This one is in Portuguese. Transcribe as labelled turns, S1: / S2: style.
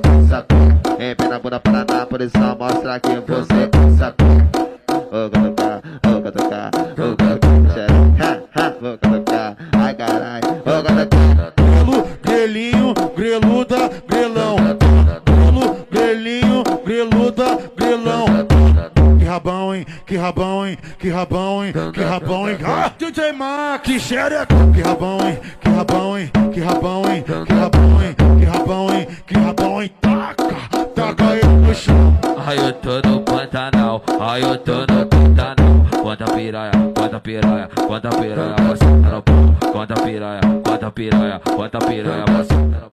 S1: sabe. Empina a bunda para na posição, mostra que você sabe. Vou catucar, vou catucar, vou catucar, vou catucar, ai caralho, vou catucar.
S2: Grelo, grelinho, greluda, grelão. Grelo, grelinho, greluda, grelão. Que rabão, hein? Que rabão, hein? Que rabão, hein? Que rabão, hein? Ah, DJ Mac, xereca. Que rabão, hein? Que rabão, hein? Que rabão, hein? Que rabão, hein? Que rabão, hein? Que rabão, hein? Taca, taca ele no chão.
S3: Ai, eu tô no Pantanal, ai, eu tô no Pantanal. Quanta piranha, quanta piranha, quanta piranha, você tá no pau. Quanta piranha, quanta piranha, quanta piranha, você tá no pau.